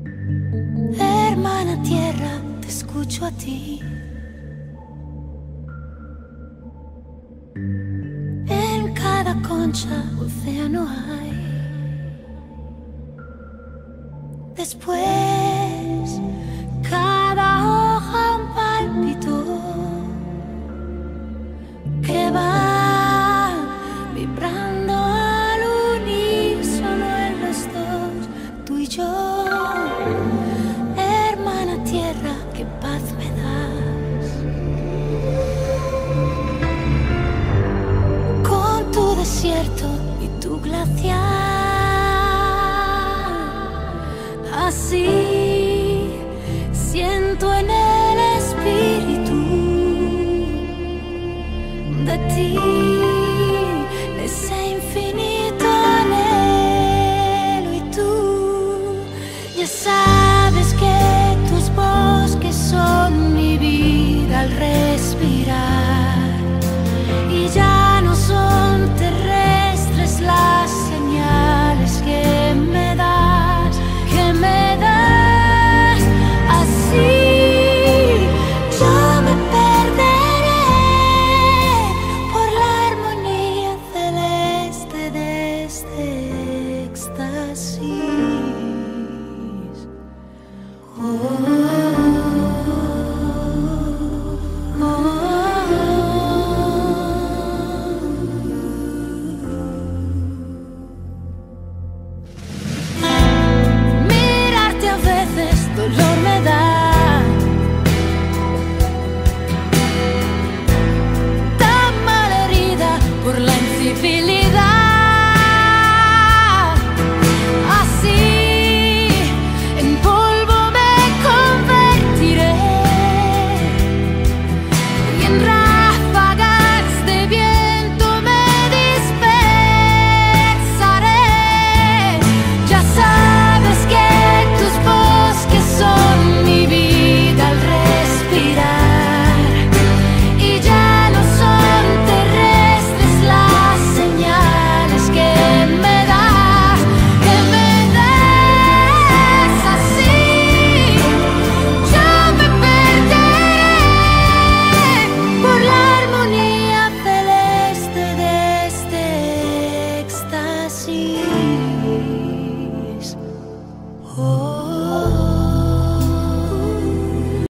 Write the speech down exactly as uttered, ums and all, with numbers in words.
Hermana tierra, te escucho a ti. En cada concha, océano hay. Después, cada hoja un pálpito que va vibrando al unísono en los dos, tú y yo. Hermana tierra, qué paz me das. Con tu desierto y tu glaciar, así siento en el espíritu de ti ese infinito anhelo, y tú ya sabes.